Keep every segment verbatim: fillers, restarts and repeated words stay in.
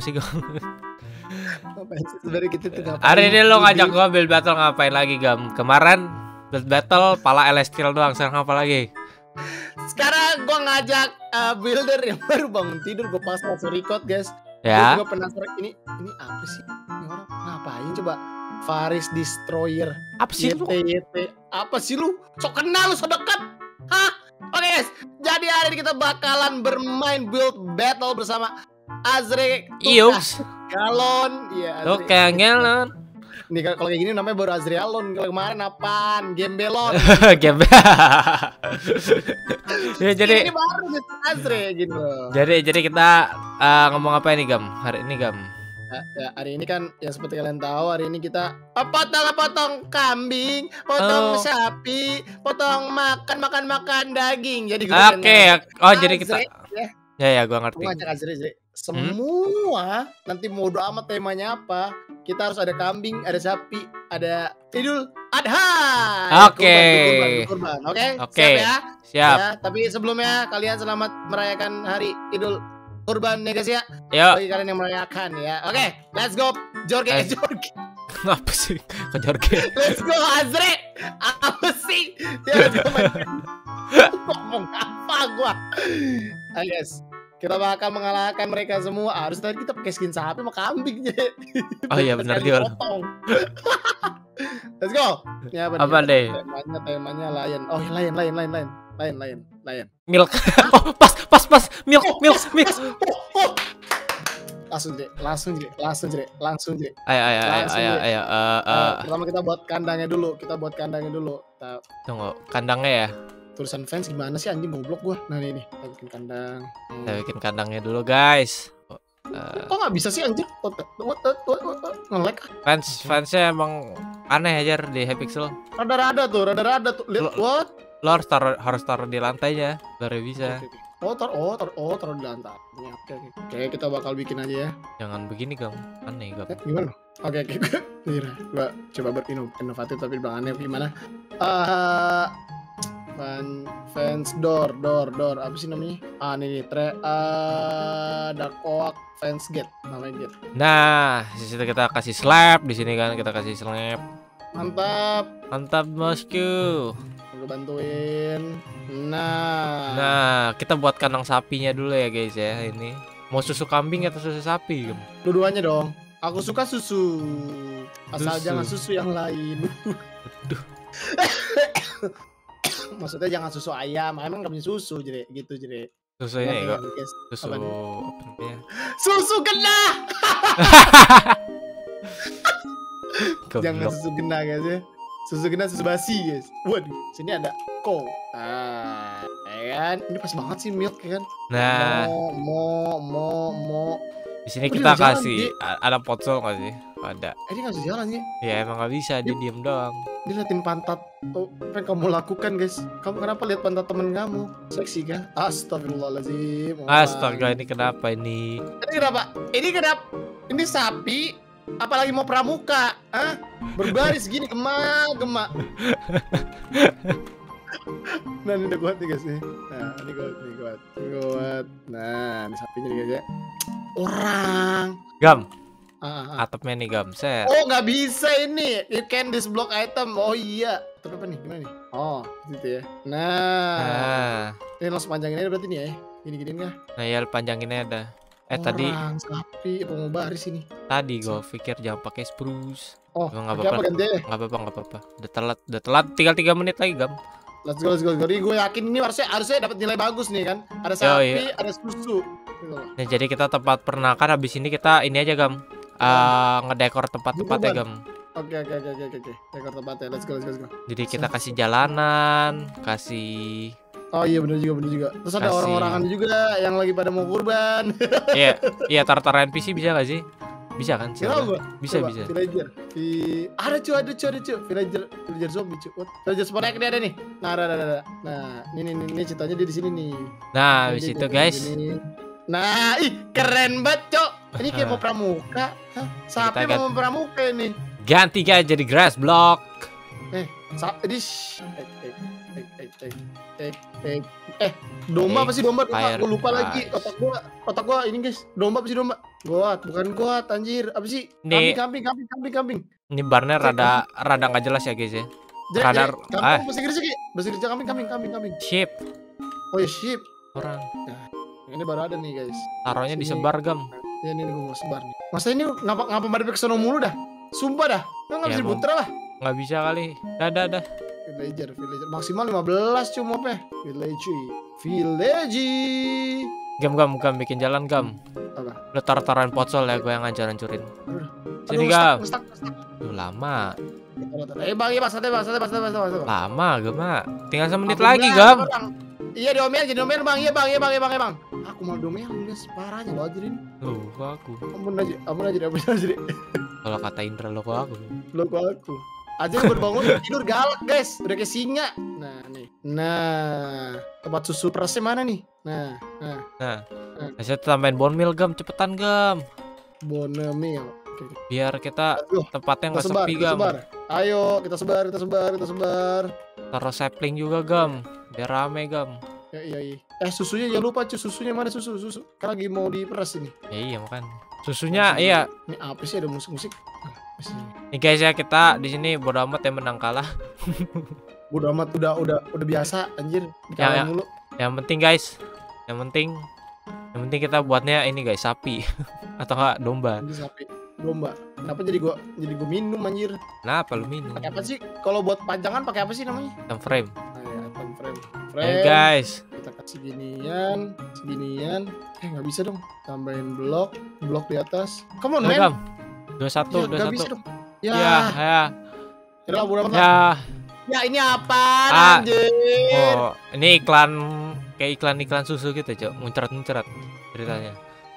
sih Gam? Ngapain sih sebenarnya kita tuh ngapain? Hari ini lo ngajak gua build battle ngapain lagi Gam? Kemarin build battle pala Celestial doang, sekarang apa lagi? Sekarang gua ngajak uh, builder yang baru bangun tidur, gua pas langsung record guys. Ya. Gua juga penasaran ini ini apa sih? Ini orang ngapain coba? Faris Destroyer. Apa sih lu? Y T. Apa sih lu? Sok kenal lu, sok dekat. Hah? Oke guys, jadi hari ini kita bakalan bermain build battle bersama Azre Iux. Galon. Iya, Lo kayak ngelon. Nih kalau kayak gini namanya baru Azrialon. Kalau kemarin apaan? Gembelon. Game. Ya, jadi ini baru nih Azre gitu. Jadi jadi kita uh, ngomong apa ini Gam? Hari ini Gam. Ya, ya, hari ini kan ya seperti kalian tahu, hari ini kita potong-potong kambing, potong Oh. sapi, potong makan makan makan daging. Jadi gue Oke, okay. Oh jadi kita Azre, ya. Ya ya gua ngerti. Gue ngajak Azre, Azre. Semua hmm? nanti mau doa amat temanya apa? Kita harus ada kambing, ada sapi, ada Idul Adha. Oke. Oke. Oke. Siap ya? Siap. Ya, tapi sebelumnya kalian selamat merayakan hari Idul Kurban ya guys ya. Yuk. Bagi kalian yang merayakan ya. Oke, okay, let's go. Jorge, eh, Jorge. Apa sih? Ke Jorge. Let's go Azre. Apa sih? Ya, ngomong apa gua? Ayo guys, kita bakal mengalahkan mereka semua. Harus tadi kita pakai skin sapi sama kambing. Oh iya benar juga. Let's go. Ya, apa, apa deh? Temanya temanya lion. Oh, lion lion lion lion. Lion lion lion. Milk. Oh, pas pas pas. Milk milk milk. Langsung Jre, langsung Jre, langsung Jre, langsung Jre. Ayo ayo ayo ayo ayo. Uh, uh. Pertama kita buat kandangnya dulu, kita buat kandangnya dulu. Kita... Tunggu, kandangnya ya. Tulisan fans gimana sih anjing, goblok gua. Nah ini nih, kita bikin kandang. Hmm. Kita bikin kandangnya dulu guys. Uh, Kok nggak bisa sih anjir? Nge-lag. Fans fansnya emang aneh aja di Hypixel. Rada-rada tuh, rada-rada tuh. Lihat what? Lo harus taruh harus taruh di lantainya baru bisa. Okay, okay. Oh, tar oh, tar oh, taruh di lantai. Oke, okay, oke. Okay. Oke, kita bakal bikin aja ya. Jangan begini Gam, aneh Gam. Eh, gimana? Oke, okay, oke. Okay. Nih, gua coba berinovatif tapi bilang aneh gimana? Ah, uh, fan fans door, door, door. Apa sih namanya? Ah, ini nih, tre uh, Dakoak fans gate, namanya gate. Nah, di situ kita kasih slab, di sini kan kita kasih slab. Mantap. Mantap bosku. Gue bantuin. Nah. Nah, kita buat kandang sapinya dulu ya guys ya ini. Mau susu kambing atau susu sapi? Dua-duanya dong. Aku suka susu. Asal Susu. jangan susu yang lain. Aduh. Maksudnya jangan susu ayam. Ayam nggak punya susu jadi gitu jadi. Susu ini kok. Susu apa namanya? Susu kena. Jangan susu kena guys ya. Susu kena susu basi guys. Waduh, sini ada ko. Ah, ya kan? Ini pas banget sih milk ya kan. Nah, mo mo mo. Di sini oh, kita jalan, kasih dia... ada potsol nggak sih? Ada. Eh, dia nggak bisa jalan sih. Ya emang nggak bisa, dia diem doang. Dia liatin pantat. Oh, apa yang kamu lakukan guys? Kamu kenapa lihat pantat temen kamu? Seksi kan? Astagfirullahaladzim. Astaga, ini kenapa ini? Ini kenapa? Ini kenapa? Ini sapi. Apalagi mau pramuka, ah? Berbaris gini gemak-gemak. Nah ini udah kuat nih guys nih. Nah ini kuat, ini kuat, ini kuat. Nah ini sapinya nih guys ya. Orang. Gam. Ah, ah. Atapnya nih Gam. Set. Oh nggak bisa ini. You can disblock item. Oh iya. Tapi apa nih? Gimana nih? Oh gitu ya. Nah. Nah. Ini langsung panjangin aja berarti nih ya. Gini-gini nggak? Nah ya panjanginnya ada. Eh Orang, tadi sapi apa mau baris ini? Tadi gue pikir jangan pakai spruce. Oh, nggak apa-apa ganti ya? Nggak apa-apa, nggak apa-apa. Udah telat, udah telat. Tinggal tiga menit lagi Gam. Let's go, let's go. Jadi gue yakin ini harusnya harusnya dapat nilai bagus nih kan. Ada sapi, Yo, iya. ada susu. Nah jadi kita tempat peternakan, habis ini kita ini aja Gam. Uh, ngedekor tempat-tempatnya Gam. Oke oke oke oke oke. Dekor tempatnya. Let's go, let's go, let's go. Jadi kita kasih jalanan, kasih. Oh iya bener juga, bener juga. Terus ada Kasih. orang-orangan juga yang lagi pada mau kurban. Iya, iya tar-tar N P C bisa gak sih? Bisa kan? Coba, bisa coba. bisa. Villager. Di... Ada cuy, ada cuy, ada cuy. Villager, villager zombie cuy. What? Villager sponek dia ada nih. Nah, ada, ada, ada. Nah, ini, ini, ini ceritanya dia di sini nih. Nah, di situ guys. Ini. Nah, ih keren banget cok. Ini kayak mau pramuka. Hah? Sapi mau pramuka ini. Ganti guys jadi grass block. Eh, sapi di. Eh, eh. eh, eh, eh, eh, eh, eh, domba apa sih domba? Domba, gue lupa lagi. Otak gua, otak gua ini guys. Domba apa sih domba? Goat, bukan goat, anjir. Apa sih? Kambing, kambing, kambing, kambing, kambing. Ini barnya rada, rada nggak jelas ya guys ya. Radar. Ah. Bahasa Inggrisnya kayak, bahasa Inggrisnya kambing, kambing, kambing, kambing. Sheep. Oh ya sheep. Orang. Nah, ini baru ada nih guys. Taruhnya disebar gam. Ya ini gue mau sebar nih. Masa ini ngapa ngapa pada kesono mulu dah? Sumpah dah. Lo nggak Ya, bisa diputer lah. Nggak bisa kali. Dah, dah, dah. Villager, villager maksimal lima belas cuma apa? Village, village. Gam, gam, gam bikin jalan gam. Apa? Lo tar-taran pocol ya, gue yang ngancur-hancurin. Sini Aduh, gam. mustak, mustak, mustak. Duh, lama. Eh bang, iya bang, santai bang, santai bang, santai bang, santai bang. Lama gam, mak. Tinggal semenit Aku lagi bilang, gam. orang. Iya diomel, jadi diomel bang, iya bang, iya bang, iya bang, iya bang. Aku mau diomel, guys, parahnya lo aja ini. Loh, kok aku? Ampun aja, ampun aja, ampun aja. Kalau kata Indra lo kok aku? Lo kok aku? Aja baru bangun tidur galak guys, udah kayak singa. Nah nih, nah tempat susu perasnya mana nih? Nah, nah, nah, nah. Saya tambahin bone meal gam, cepetan gam. Bone meal. Oke. Biar kita Aduh, tempatnya nggak sebar, sepi kita gam. sebar. Ayo kita sebar, kita sebar, kita sebar. Taruh sapling juga gam, biar rame gam. Ya iya iya. Eh susunya jangan lupa cuy, susunya mana susu susu? Kan lagi mau diperas ini. Ya iya makan. Susunya iya. Ini apa sih ada musik-musik? Nih guys ya, kita di sini bodo amat yang menang kalah. Bodo amat udah udah udah biasa anjir. Ya, ya. Mulu. Yang penting guys, yang penting yang penting kita buatnya ini guys, sapi atau enggak domba. Ini sapi, domba. Kenapa jadi gua jadi gua minum anjir? Kenapa lu minum? Pakai apa sih? Kalau buat panjangan pakai apa sih namanya? Item frame. Nah, ya, item frame. Hey Frame. guys, Kita kasih ginian, seginian. Eh nggak bisa dong. Tambahin blok, blok di atas. Come on, Ayo, man. gam. dua puluh satu, Ya, dua nggak puluh bisa satu. dong. Ya, Ya, ya. ya, bodo amat lah. Ya. Ya ini apa Ah. anjir? Oh, ini iklan kayak iklan-iklan susu gitu, Cok. Muncrat-muncrat ceritanya.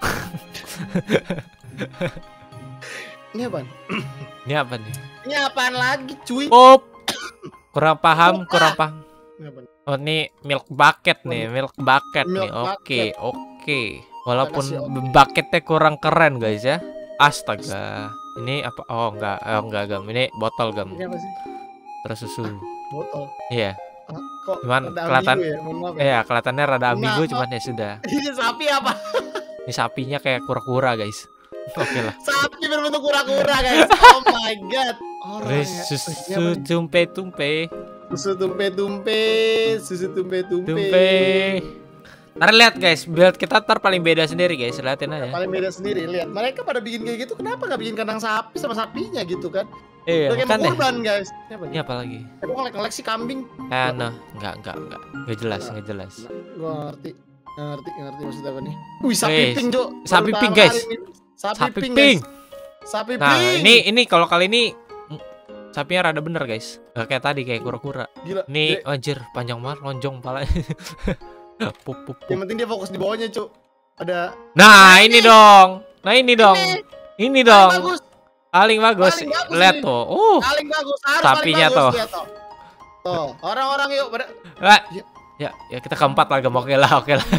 Ini apa? Ini apa nih? Ini apaan lagi, cuy? Oh. Kurang paham, kurang paham. Ini apa? Oh, ini milk bucket nih, milk bucket nih. Milk Oke, bucket. oke. Walaupun Kita kasih oke. bucketnya kurang keren, guys ya. Astaga. Ini apa? Oh, enggak. Oh, enggak, Gam. Ini botol, Gam. Ini apa sih? Terus susu. Botol. Iya. Ah, kok Cuman ada kelihatan- ambigu ya? Mohon maaf ya. Iya, kelihatannya rada ambigu, Nah, cuman ya sudah. Ini sapi apa? Ini sapinya kayak kura-kura, guys. Oke lah. Sapi berbentuk kura-kura, guys. Oh my god. Orang Terus ya. susu Ini apa nih? tumpe-tumpe. Susu tumpe-tumpe, susu tumpe-tumpe. Tumpe. Ntar lihat guys, build kita ntar paling beda sendiri guys, liatin aja. Paling beda sendiri, lihat. Mereka pada bikin kayak gitu, kenapa nggak bikin kandang sapi sama sapinya gitu kan? Iya, Udah kayak kan mau deh. kurban, guys. Ini apa Ini nih? apa lagi? Aku ngelek-ngelek kambing. Eh, no, enggak, enggak, enggak. Enggak jelas, enggak jelas. Gua ngerti. Nggak ngerti, nggak ngerti maksudnya apa nih. Wih, sapi Wih, pink, Cok. sapi Baru pink, pertama guys. kali ini. Sapi, Sapi pink, pink. guys. Sapi Nah, pink. ini ini kalau kali ini mm, sapinya rada bener guys. Gak kayak tadi kayak kura-kura. Gila. Nih, Dia- anjir, panjang banget lonjong palanya. Pup, pup, pup. yang penting dia fokus di bawahnya, Cuk. Ada Nah, ini dong. Nah, ini dong. Ini. Ini paling dong. bagus, Paling bagus. Paling bagus Lihat ini. tuh. Uh. paling bagus, harus Sapinya paling tuh. bagus, lihat tuh. Tuh, orang-orang yuk pada Ah, Ya. ya, ya kita keempat lah, Gam. Oke lah, oke lah.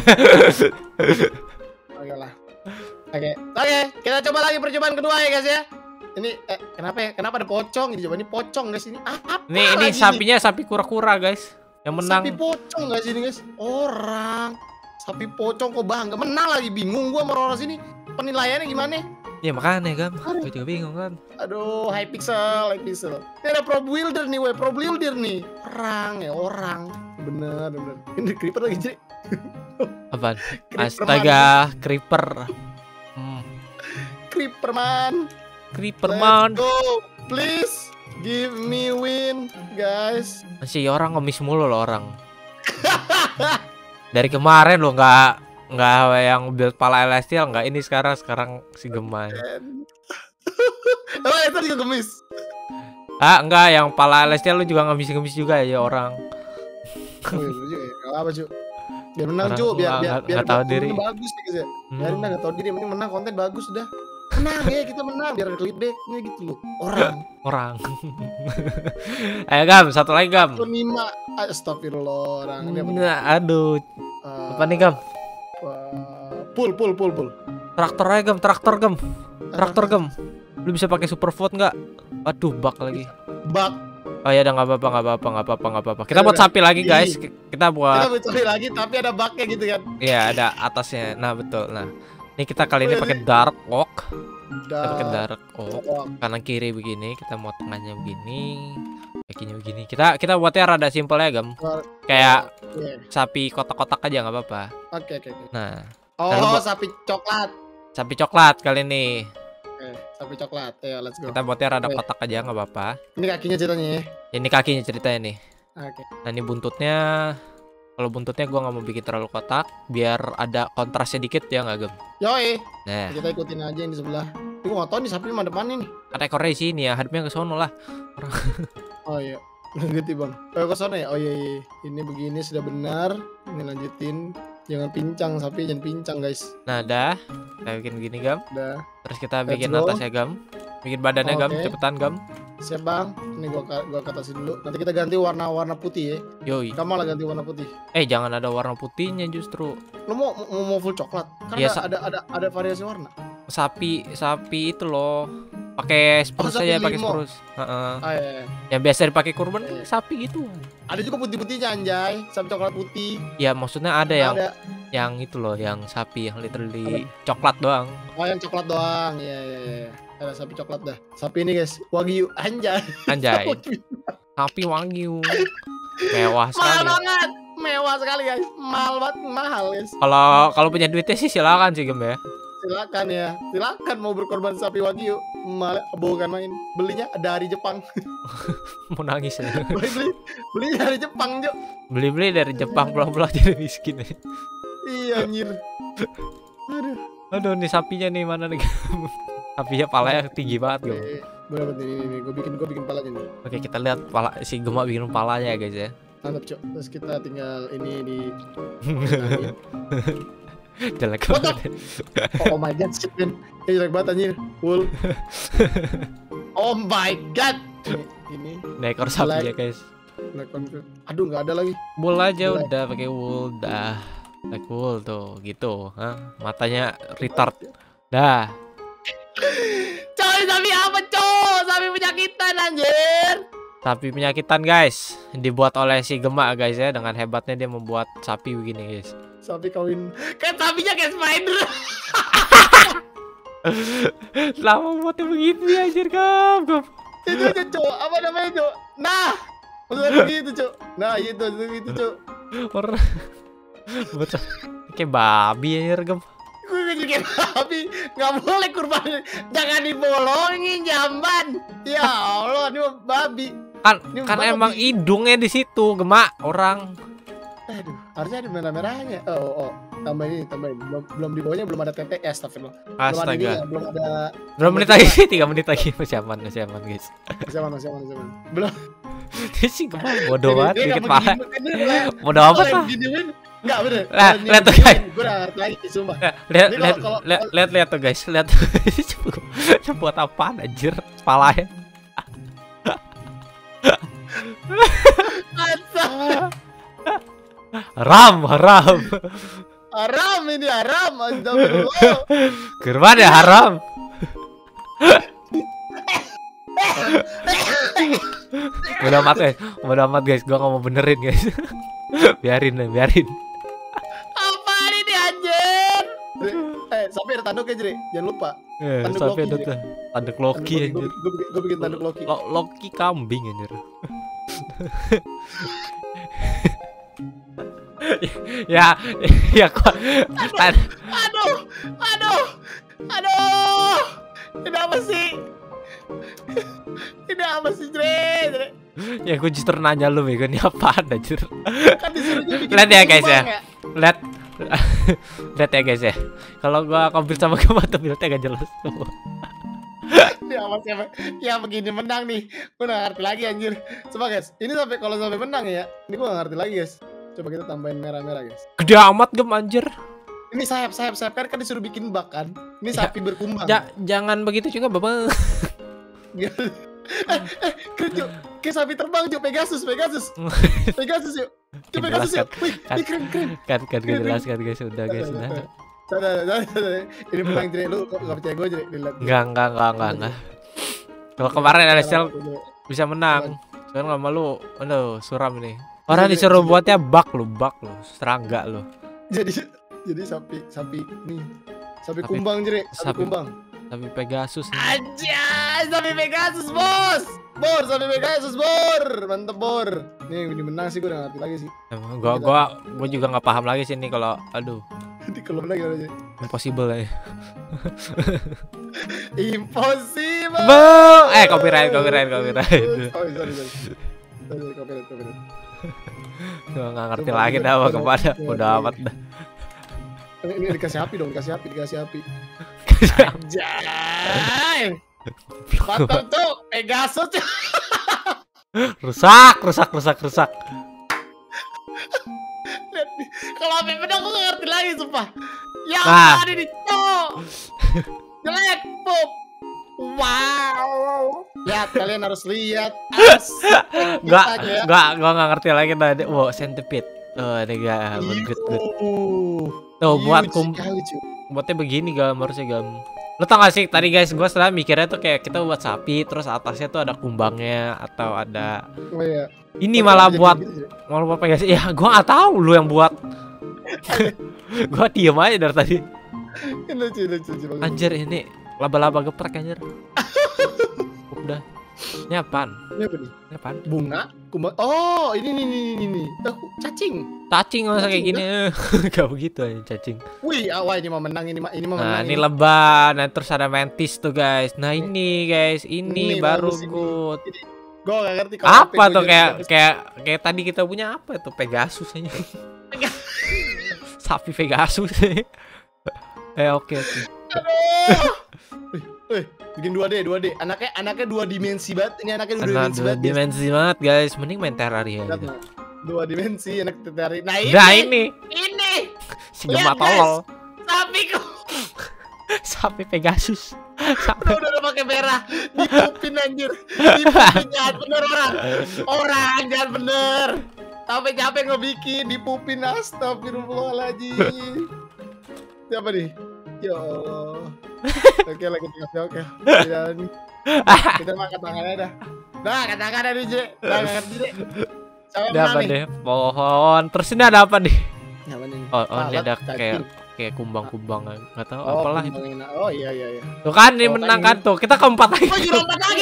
Oke lah. Oke, oke, kita coba lagi percobaan kedua ya guys ya. Ini eh, kenapa ya? Kenapa ada pocong? Ini coba ini pocong guys ini. Ah, apa Nih, ini lagi sapinya sapi kura-kura guys. Yang menang. Sapi pocong guys ini guys. Orang sapi pocong kok bangga menang lagi, bingung gua sama orang sini. Penilaiannya gimana? Ya makanya, Gam. Aduh. Gue juga bingung kan. Aduh, high pixel, high pixel. Ini ada pro builder nih, weh, pro builder nih. Orang ya, orang. Bener, bener. Ini creeper lagi, Cik. Apaan? Creeper Astaga, creeper. Hmm. Creeper man. Creeper Let's man. go. Please give me win, guys. Masih orang ngemis mulu loh orang. Dari kemarin lo nggak nggak yang build pala celestial, nggak ini sekarang sekarang si Gemay. Oh, itu juga gemis. Ah enggak, yang pala celestial lu juga ngemis-ngemis juga ya orang. Oh, iya, iya, iya. Gak apa, Cu. Biar menang, Orang Cu. Biar nggak- biar nggak- biar nggak tahu kontennya diri. bagus nih, guys ya. Hmm. Biarin dah nggak tahu diri, mending menang, konten bagus udah. Menang ya, kita menang biar ada clickbaitnya gitu loh. Orang. Orang. Ayo Gam, satu lagi Gam. Lima. Astagfirullah, orang ini apa? Nah, aduh, Eh, apa nih Gam? eh, Pull, pull, pull, pull. Traktor aja Gam, traktor Gam. Traktor Gam. Lu bisa pakai super vote nggak? Aduh, bug lagi. Bug. Oh ya udah nggak apa-apa nggak apa-apa nggak apa-apa nggak apa-apa. Kita Ya buat udah. sapi lagi guys. Ih. Kita buat. Kita mencari lagi tapi ada baknya gitu kan. Iya ada atasnya. Nah betul. Nah ini kita kali ini Oh, iya, pakai iya. dark oak. Kita pakai Dah. dark oak. Oh, Kanan kiri begini. Kita mau tengahnya begini. Kakinya begini. Kita kita buatnya rada simpel ya gam. oh, Kayak oke. sapi kotak-kotak aja nggak apa-apa. Oke oke oke. Nah Oh, Lalu buat- sapi coklat. sapi coklat kali ini. Oke, sapi coklat. Ayo, let's go. Kita buatnya rada Oke. kotak aja nggak apa-apa. Ini kakinya ceritanya ya. Ini kakinya ceritanya nih. Oke. Nah ini buntutnya. Kalau buntutnya gua nggak mau bikin terlalu kotak, biar ada kontras sedikit ya nggak gem. Yoi, Nah kita ikutin aja yang di sebelah. Ini gua nggak tahu nih sapi mana depannya nih. kan ekornya di sini ya, hadapnya ke sono lah. Oh iya. Ngerti bang. Oh ke sana ya. Oh iya, iya. Ini begini sudah benar. Ini lanjutin. Jangan pincang sapi, jangan pincang guys. Nah dah, kita bikin gini gam. Udah. Terus kita Let's bikin go. atasnya gam. Bikin badannya gam, Oke. cepetan gam. Siap bang. Ini gua ka- gua katasin dulu. Nanti kita ganti warna-warna putih ya. Yoi. Kamu malah ganti warna putih. Eh jangan ada warna putihnya justru. Lo mau mau, mau full coklat? Kan Iya, ada, sa- ada ada ada variasi warna. Sapi sapi itu loh. Pakai spruce sapi aja, pakai limo. spruce. Heeh. Ah, iya, iya. Yang biasa dipakai kurban kan Iya. sapi gitu. Ada juga putih-putihnya anjay. Sapi coklat putih. Ya maksudnya ada yang Ada. yang itu loh, yang sapi yang literally coklat doang. Oh yang coklat doang. Iya iya iya. Ada sapi coklat dah. Sapi ini guys, wagyu anjay. Anjay, sapi wagyu. Mewah Mahal sekali. banget. Mewah sekali guys. Mahal banget, mahal guys. Kalau kalau punya duitnya sih silakan sih gem ya. Silakan ya. Silakan mau berkorban sapi wagyu. Malah bukan main. Belinya dari Jepang. Mau nangis ya. beli beli beli dari Jepang, Jok. Beli-beli dari Jepang pulang-pulang jadi miskin. Iya anjir. Aduh. Aduh nih sapinya nih mana nih? Sapinya palanya tinggi banget gem. Eh, Bener bener ini nih. Gue bikin gue bikin palanya nih. Oke kita lihat pala si Gemak bikin palanya ya guys ya. Mantap, Cok. Terus kita tinggal ini di Jelek What the- banget. Oh, my god, shit man. Ini jelek banget anjir. Full. Oh my god. Ini ini Nah, ekor sapi ya guys. black concrete. Aduh, nggak ada lagi. Wool aja Black. udah pakai wool dah. Black wool tuh gitu. Hah? Matanya retard. Dah. Coy, sapi apa, Cok? Sapi penyakitan anjir. Sapi penyakitan guys. Dibuat oleh si Gemak guys ya. Dengan hebatnya dia membuat sapi begini guys. Sapi kawin. Kan sapinya kayak spider. Lama buatnya begini anjir gam. Gam. Itu aja, Cok. Apa namanya, Cok? Nah. Maksudnya begitu, Cok. Nah, itu itu, Cok. Orang buat sa- kayak babi anjir gam. Gue kayak sapi. Nggak boleh kurban. Jangan dibolongin, jamban. Ya Allah, ini mah babi. Kan Ini kan babi. emang hidungnya di situ Gemak orang. Aduh, harusnya ada merah-merahnya. Oh, oh, oh. Tambahin ini, tambahin. Belum, belum di bawahnya belum ada T T S, astagfirullah. Belum ada ini Astaga. ya, belum ada. Berapa menit lagi sih? tiga menit lagi. Masih aman, masih aman guys. Masih aman, masih aman, masih aman. Belum. Si Gemak bodoh banget Dia dikit nggak pala. begini, bener, Bodoh Kalau amat yang lah. beginiin, nggak bener. Lah, Kalau yang lihat tuh, beginiin, guys. Gue udah ngerti lagi, sumpah. Ya, lihat Ini lihat kalau- lihat lihat lihat tuh guys, lihat. Coba buat apaan anjir palanya. Mantap. Haram, haram. Haram ini, haram. Astagfirullah. Kurban ya haram. Bodoh amat guys, bodoh amat guys, gua nggak mau benerin guys. Biarin deh, biarin. Apaan ini, anjir? Eh, sampai ada tanduknya, Jre. Jangan lupa. Eh, Tanduk sampai Loki, ada Jre. tuh tanduk Loki Gue anjir. gue bikin tanduk Loki. Lo- Loki kambing anjir. ya, ya kok tan- Aduh, aduh, aduh. Ini apa sih? Ini apa sih, Jre? Jre? ya gue justru nanya lu Bego, ini apaan anjir. Kan disuruhnya bikin Lihat ya, guys, ya. kumbang Lihat lihat ya guys ya. Kalau gua komplit sama Gemak tuh build-nya gak jelas tuh. Ya apa siapa? Ya begini menang nih. Gue gak ngerti lagi anjir. Coba guys, ini sampai kalau sampai menang ya. Ini gue gak ngerti lagi guys. Coba kita tambahin merah-merah guys. Gede amat Gem anjir. Ini sayap sayap sayap kan kan disuruh bikin bak kan. Ini Ya. sapi berkumbang. Ja- jangan begitu juga Bapak. eh, eh, keren Cuk. Kayak sapi terbang Cuk. Pegasus, Pegasus. Pegasus yuk. Cuk, Pegasus yuk. Wih, ini keren keren. kan kan gue jelaskan guys udah guys udah. Sada, sada, sada. Ini menang Jre. Lu kok gak percaya gue Jre? Dilihat. Enggak enggak enggak enggak enggak. Kalau kemarin L S L bisa menang. Sekarang lama lu, aduh suram ini. Orang disuruh buatnya bak lu, bak lu, serangga lu. Jadi jadi sapi sapi nih. Sapi, Sapi- kumbang jere, sapi, sapi- kumbang. Tapi Pegasus. Anjay, sapi Pegasus, Bos. Bor, sapi Pegasus, Bor. Mantep, Bor. Nih, ini menang sih, gue udah ngerti lagi sih. Emang Gua gua gua juga nggak paham lagi sih ini kalau aduh Nanti kalau lagi aja. impossible ya. Impossible. Bang, eh copyright copyright copyright. Oh, sorry, sorry. Sorry, copyright, copyright. Gua nggak ngerti Coba, lagi coba, dah apa coba, kepada coba, udah coba. amat dah. Ini, ini dikasih api dong, dikasih api, dikasih api. Anjay. Mantap tuh, Pegasus. Rusak, rusak, rusak, rusak. Lihat nih, kalau api pedang gue gak ngerti lagi sumpah. Ya Nah. ada di cok. Jelek, pop. Wow. Lihat, kalian harus lihat. Asik. Gak, Aja ya. gak, gua nggak ngerti lagi tadi. Wow, centipede. Oh, ini gak good, good. Yuh. Tuh buat Huge kum, sekali, cuy. buatnya begini gam harusnya gam. Lo tau gak sih tadi guys, gua setelah mikirnya tuh kayak kita buat sapi, terus atasnya tuh ada kumbangnya atau ada Oh iya. ini malah Jadi buat gitu, cuy. malah buat Pegasus. Ya, gua nggak tahu lu yang buat. Gua diem aja dari tadi. Ini lucu, lucu, lucu banget. Anjir ini laba-laba geprek anjir. Udah. Ini apaan? Ini apa nih? Ini apaan? Bunga, kumbang. Oh, ini nih nih nih nih. Oh, cacing. Cacing masa kayak Cacing, gini. Gak begitu aja cacing. Wih, ah, wah ini mau menang ini mah ini mau Nah, menang. ini lebah. Nah, terus ada mantis tuh guys. Nah, ini guys, ini, Ini baru bagus ini. good. Gue gak ngerti Apa tuh kayak kayak kayak tadi kita punya apa tuh Pegasus aja. Sapi Pegasus. Eh oke oke. Aduh. Eh, bikin dua D, dua D. Anaknya anaknya dua dimensi banget. Ini anaknya dua Anak dimensi dua banget. dimensi banget guys. Mending main Terraria Lihat, gitu. nah. Dua dimensi anak tertarik. Nah, ini. Nah ini Ini. si Lihat, gemah guys. tolol. Sapiku. Sapi Pegasus. Sapi. Udah udah, udah pakai merah. Dipupin anjir. Dipupin jangan bener orang. Orang jangan bener. Sampai capek ngebikin dipupin, astagfirullahaladzim. Siapa nih? Ya Allah. Oke lagi tinggal oke. Dan kita makan tangannya dah. Nah, kata tangannya nih, Je. Nah, ngerti, Je. Siapa Ada apa menang nih? deh? Pohon. Terus ini ada apa nih? Siapa nih? Oh, oh ini Alat, ada cacing. kayak kayak kumbang-kumbang nggak tahu Oh, apalah itu. kumbangin. Oh iya iya iya. Tuh kan ini Oh, kan menang ini. kan tuh. Kita keempat lagi. Oh, jadi lompat lagi.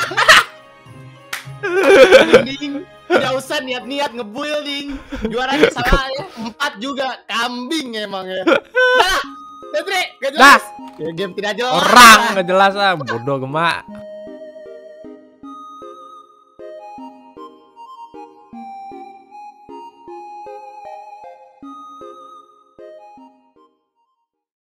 Ding. Tidak usah niat-niat ngebuilding. Juaranya salah ya. Empat juga kambing emang ya. Dah. Petri, gak jelas. Ya, game tidak jelas. Orang nggak jelas ah. Bodoh gemak.